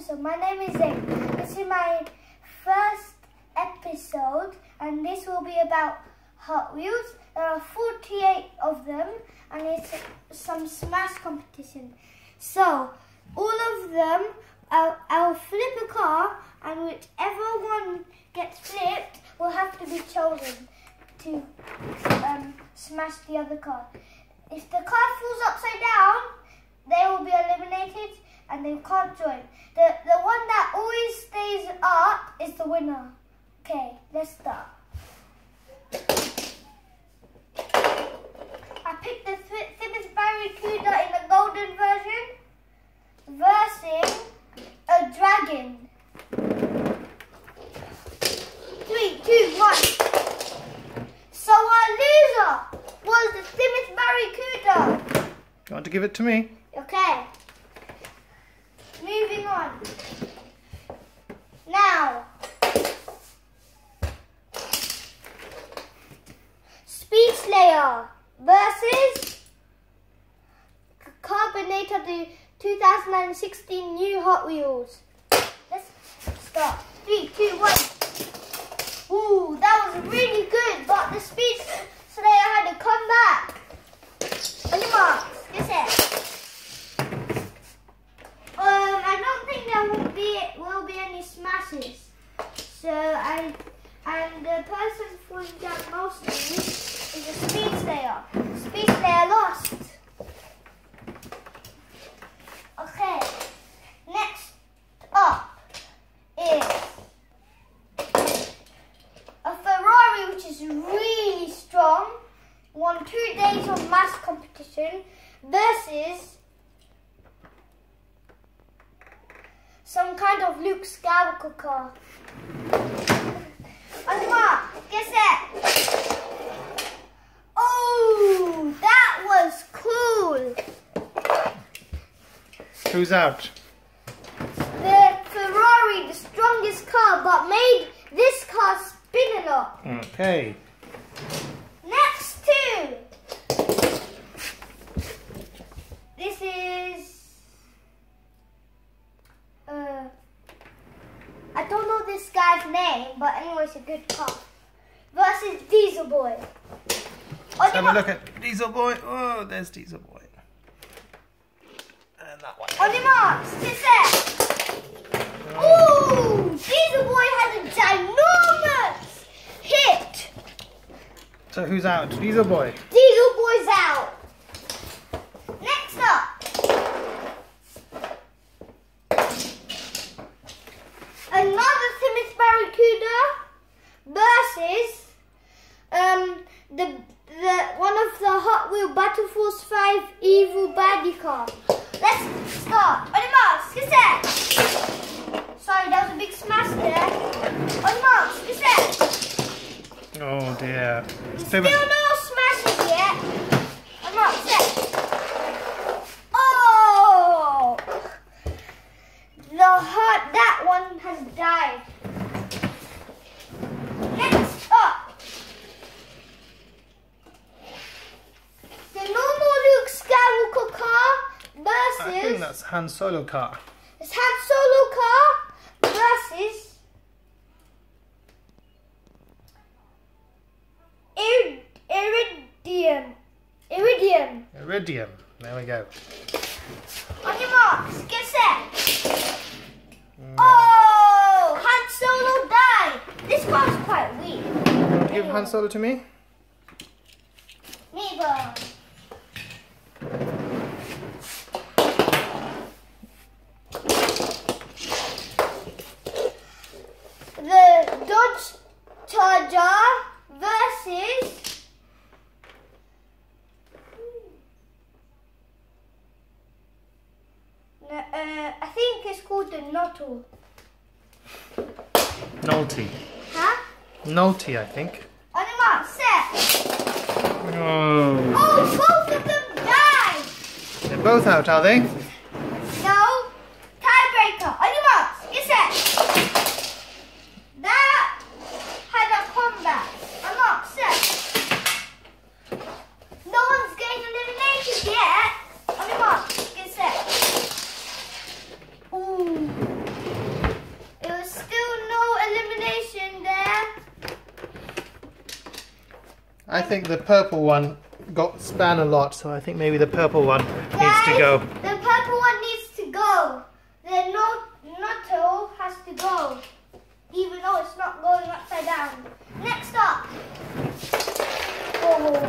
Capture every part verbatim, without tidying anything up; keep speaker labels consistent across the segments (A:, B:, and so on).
A: So my name is Zain. This is my first episode and this will be about Hot Wheels. There are forty-eight of them and it's some smash competition. So all of them, I'll, I'll flip a car and whichever one gets flipped will have to be chosen to um, smash the other car. If the car falls upside down, they will be eliminated and they can't join. The, the one that always stays up is the winner. Okay, let's start. I picked the Thimmest Barracuda in the golden version versus a dragon. Three, two, one. So our loser was the Thimmest Barracuda.
B: You want to give it to me?
A: Okay. Moving on. Now, Speed Slayer versus Carbonator, the two thousand sixteen new Hot Wheels. Let's start. Three, two, one. Ooh, that was really good, but the Speed Slayer had to come back. On your marks, get set. Um, I don't think there will be will be any smashes. So I and the person falling down mostly is a Speed Slayer. Speed Slayer lost. Okay. Next up is a Ferrari, which is really strong. Won two days of mass competition versus some kind of Luke Skywalker car. On the mark, get set. Oh, that was cool.
B: Who's out?
A: The Ferrari, the strongest car, but made this car spin a lot.
B: Okay.
A: Next two. This is uh I don't know this guy's name, but anyway, it's a good car. Versus Diesel Boy.
B: Let's have a look at Diesel Boy. Oh, there's Diesel Boy. And that one.
A: On your marks, get set. Ooh, Diesel Boy has a ginormous hit.
B: So who's out? Diesel Boy.
A: Diesel Boy's out. Next up. Another Thimmest Barracuda versus um the the one of the Hot Wheel Battle Force five Evil Baddie car. Let's start. On your marks, get set. Sorry, that was a big smash there. On your marks, get set.
B: Oh dear.
A: Still no smashes yet. On your marks, set. Oh! The heart, that one has died. Next up, the normal Luke Skywalker car versus
B: I think that's Han Solo car.
A: this Han Solo car versus Irid Iridium. Iridium.
B: Iridium. There we go.
A: On your marks, get set. Oh, Han Solo died. This car's quite weak.
B: Want to give Han Solo to me?
A: Neither. The Dodge Charger versus uh, I think it's called the Nottle.
B: Nolte.
A: Huh?
B: Nolte, I think.
A: On your mark, set.
B: Oh.
A: Oh, both of them died.
B: They're both out, are they?
A: No. Tiebreaker. On your marks, get set. That had a comeback. On your marks, set. No one's getting eliminated yet. On your marks, get set. Ooh.
B: I think the purple one got span a lot, so I think maybe the purple one
A: Guys,
B: needs to go.
A: The purple one needs to go. The no Nutto has to go, even though it's not going upside down. Next up. Oh.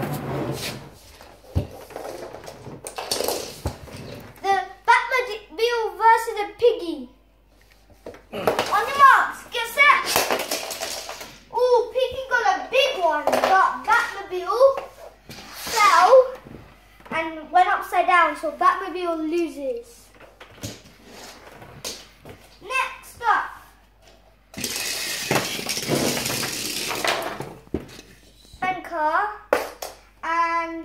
A: The Batmobile versus a piggy. On your marks, get set. Ooh, Piggy got a big one, but Batmobile fell and went upside down, so Batmobile loses. Next up. Car and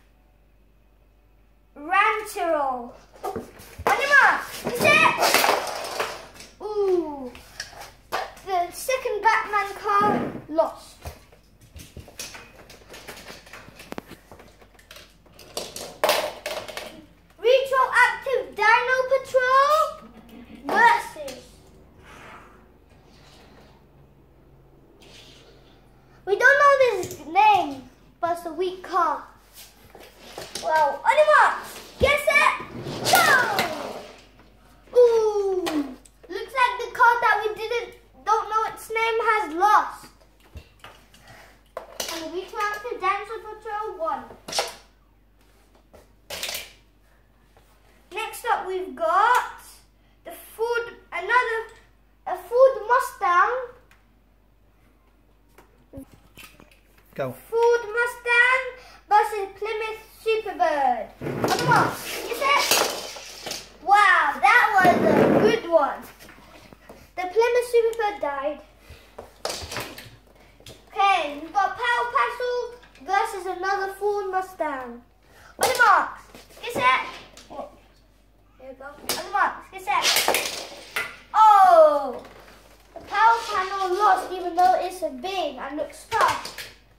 A: Ranchero. On your mark, is it? Ooh, the second Batman car lost. Retroactive Dino Patrol versus. We don't know this name, but it's a weak car. Well, on your marks, get set, go! Ooh, looks like the car that we didn't, don't know its name has lost. And we come to Dino Patrol one. Next up, we've got the Ford, another, a Ford Mustang.
B: Go.
A: Ford Mustang versus Plymouth Superbird. On the mark, is it? Wow, that was a good one. The Plymouth Superbird died. Okay, we've got Power Patrol versus another Ford Mustang. On the mark, is it? There we go. On the mark, is it? Oh, the power panel lost, even though it's a big and looks tough.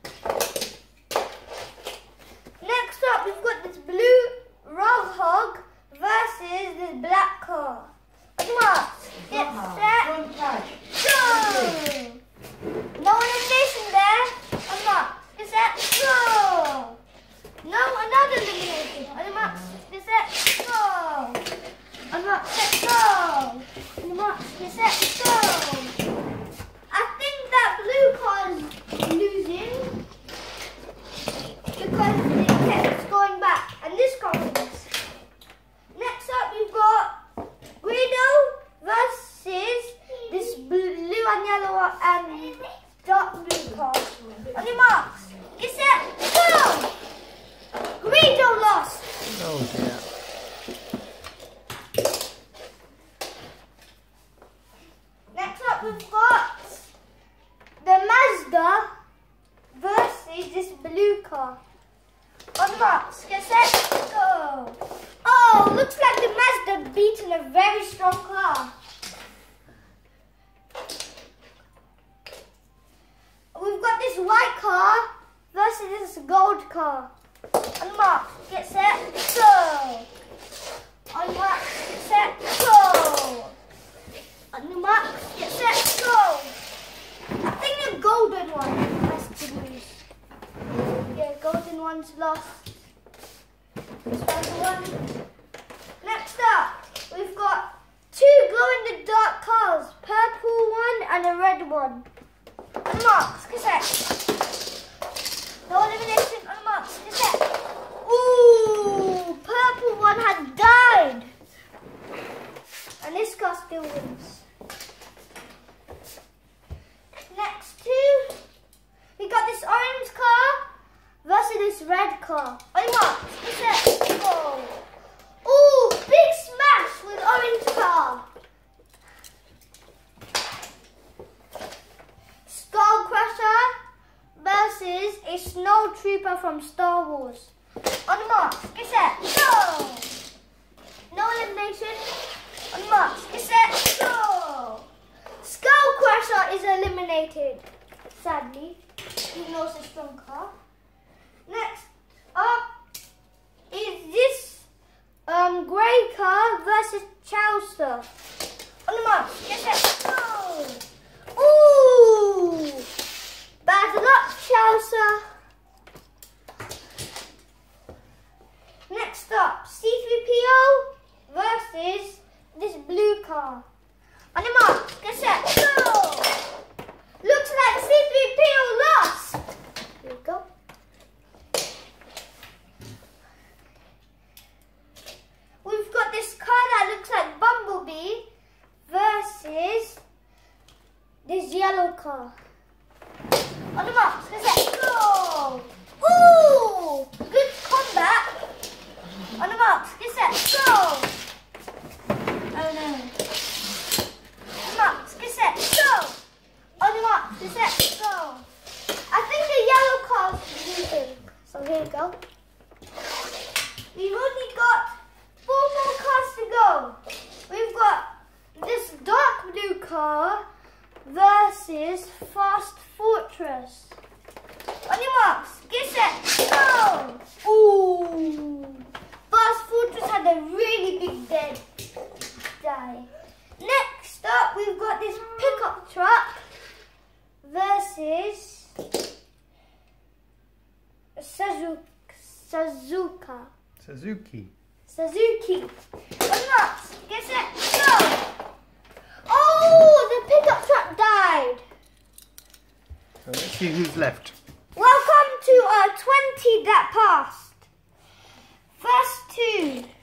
A: Next up, we've got this blue Roadhog versus this black car. On the marks, get set, go! No elimination there. On the marks, get set, go! No, another elimination. On the marks, get set, go! On the marks, set, go! On the marks, get set, go! I think that blue car is losing because it kept going back, and this car wins. Next up, we've got Guido versus this blue and yellow and dark blue car. On your marks, get set, go! Guido lost.
B: Oh dear.
A: Next up, we've got the Mazda versus this blue car. On the marks, get set, go! Oh, looks like the Mazda beaten a very strong car. We've got this white car versus this gold car. On the marks, get set, go! On the marks, get set, go! On the marks, get set, go! I think the golden one has to lose. Yeah, golden one's lost. This one's the one. Next up, we've got two glow-in-the-dark cars. Purple one and a red one. On the marks, get set. No elimination. On the marks, get set. Ooh, purple one has died. And this car still wins. Next two, we got this orange car versus this red car. On your marks, get set, go. Ooh, big smash with orange car. Skull Crusher versus a Snow Trooper from Star Wars. On the marks, get set, go. No elimination. On the marks, get set, go. Skull Crusher is eliminated, sadly, even though it's a strong car. Next up is this um, grey car versus Chowster. On the mark, get set, go! Ooh! Bad luck, Chowster. car. On the marks, get set, go! Ooh! Good combat. On the marks, get set, go! Oh no. On the marks, get set, go! On the marks, get set, go! I think the yellow car's losing. So here we go. We've only got four more cars to go. We've got this dark blue car versus Fast Fortress. On your marks, get set, go! Ooh! Fast Fortress had a really big dead die. Next up, we've got this pickup truck versus Suzuka. Suzuka.
B: Suzuki.
A: Suzuki. On your marks, get set, go! Oh, the pickup truck died.
B: So let's see who's left.
A: Welcome to our twenty that passed. First two.